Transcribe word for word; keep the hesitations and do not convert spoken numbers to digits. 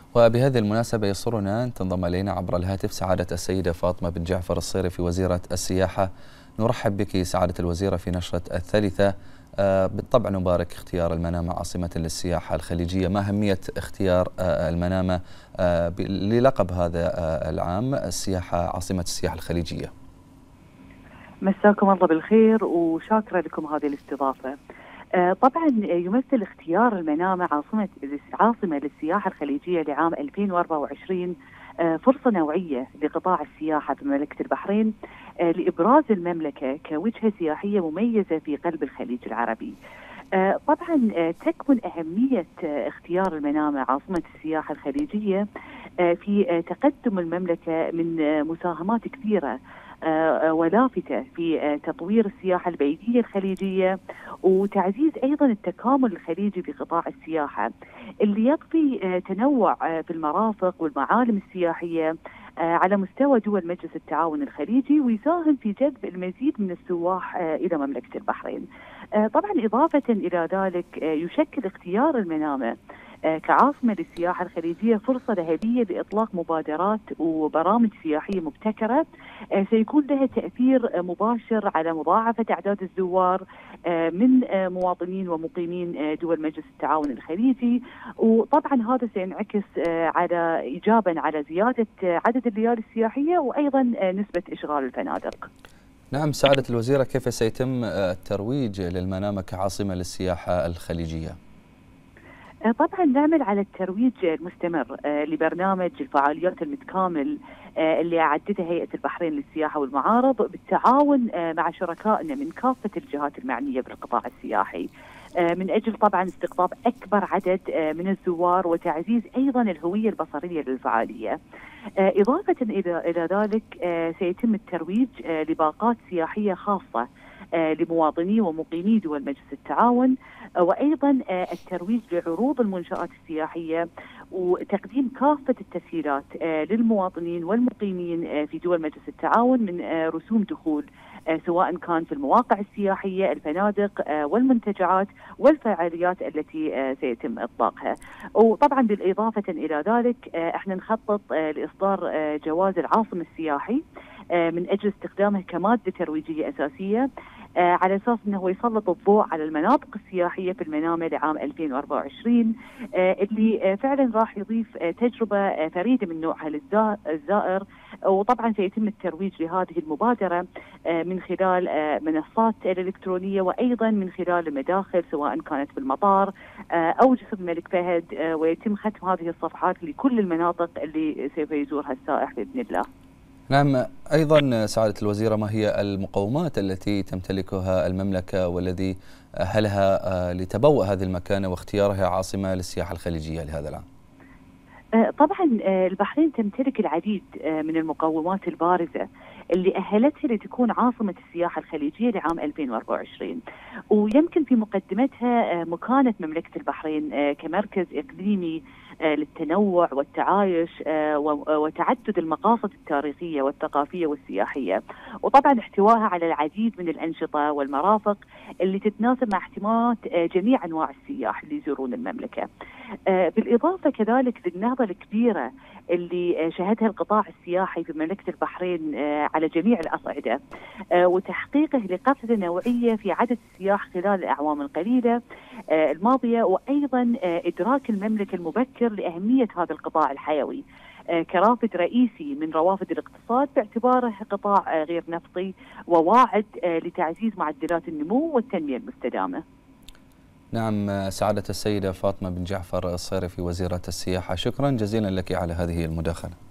وبهذه المناسبة يسرنا أن تنضم إلينا عبر الهاتف سعادة السيدة فاطمة بن جعفر الصيرفي وزيرة السياحة. نرحب بك سعادة الوزيرة في نشرة الثالثة. بالطبع نبارك اختيار المنامة عاصمة للسياحة الخليجية. ما أهمية اختيار المنامة للقب هذا العام السياحة عاصمة السياحة الخليجية؟ مساكم الله بالخير وشاكرة لكم هذه الاستضافة. طبعا يمثل اختيار المنامة عاصمة عاصمة للسياحة الخليجية لعام ألفين وأربعة وعشرين فرصة نوعية لقطاع السياحة في مملكة البحرين لإبراز المملكة كوجهة سياحية مميزة في قلب الخليج العربي. طبعا تكمن أهمية اختيار المنامة عاصمة السياحة الخليجية في تقدم المملكة من مساهمات كثيرة ولافتة في تطوير السياحة البيئية الخليجية وتعزيز أيضا التكامل الخليجي في قطاع السياحة اللي يضفي تنوع في المرافق والمعالم السياحية على مستوى دول مجلس التعاون الخليجي ويساهم في جذب المزيد من السواح إلى مملكة البحرين. طبعا إضافة إلى ذلك يشكل اختيار المنامة كعاصمة للسياحة الخليجية فرصة ذهبية لإطلاق مبادرات وبرامج سياحية مبتكرة سيكون لها تأثير مباشر على مضاعفة أعداد الزوار من مواطنين ومقيمين دول مجلس التعاون الخليجي، وطبعا هذا سينعكس على إيجابا على زيادة عدد الليالي السياحية وأيضا نسبة إشغال الفنادق. نعم سعادة الوزيرة، كيف سيتم الترويج للمنامة كعاصمة للسياحة الخليجية؟ طبعا نعمل على الترويج المستمر لبرنامج الفعاليات المتكامل اللي أعدتها هيئة البحرين للسياحة والمعارض بالتعاون مع شركائنا من كافة الجهات المعنية بالقطاع السياحي من أجل طبعا استقطاب أكبر عدد من الزوار وتعزيز أيضا الهوية البصرية للفعالية. إضافة إلى إلى ذلك سيتم الترويج لباقات سياحية خاصة لمواطني ومقيمي دول مجلس التعاون، وأيضا الترويج لعروض المنشآت السياحية وتقديم كافة التسهيلات للمواطنين والمقيمين في دول مجلس التعاون من رسوم دخول سواء كان في المواقع السياحية، الفنادق والمنتجعات والفعاليات التي سيتم إطلاقها. وطبعا بالإضافة إلى ذلك احنا نخطط لإصدار جواز العاصم السياحي من أجل استخدامه كمادة ترويجية أساسية على أساس أنه يسلط الضوء على المناطق السياحية في المنامة لعام ألفين وأربعة وعشرين اللي فعلا راح يضيف تجربة فريدة من نوعها للزائر. وطبعا سيتم الترويج لهذه المبادرة من خلال منصات الإلكترونية وأيضا من خلال المداخل سواء كانت في المطار أو جسر الملك فهد، ويتم ختم هذه الصفحات لكل المناطق اللي سوف يزورها السائح بإذن الله. نعم، أيضا سعادة الوزيرة، ما هي المقومات التي تمتلكها المملكة والذي أهلها لتبوء هذه المكانة واختيارها عاصمة للسياحة الخليجية لهذا العام؟ طبعا البحرين تمتلك العديد من المقومات البارزة اللي أهلتها لتكون عاصمة السياحة الخليجية لعام ألفين وأربعة وعشرين، ويمكن في مقدمتها مكانة مملكة البحرين كمركز إقليمي للتنوع والتعايش وتعدد المقاصد التاريخية والثقافية والسياحية، وطبعا احتواها على العديد من الأنشطة والمرافق اللي تتناسب مع اهتمامات جميع أنواع السياح اللي يزورون المملكة. بالإضافة كذلك للنهضة الكبيرة اللي شهدها القطاع السياحي في مملكة البحرين على جميع الأصعدة وتحقيقه لقفزة نوعية في عدد السياح خلال الأعوام القليلة الماضية، وأيضا إدراك المملكة المبكر لأهمية هذا القطاع الحيوي كرافد رئيسي من روافد الاقتصاد باعتباره قطاع غير نفطي وواعد لتعزيز معدلات النمو والتنمية المستدامة. نعم سعادة السيدة فاطمة بن جعفر الصيرفي وزيرة السياحة، شكرا جزيلا لك على هذه المداخلة.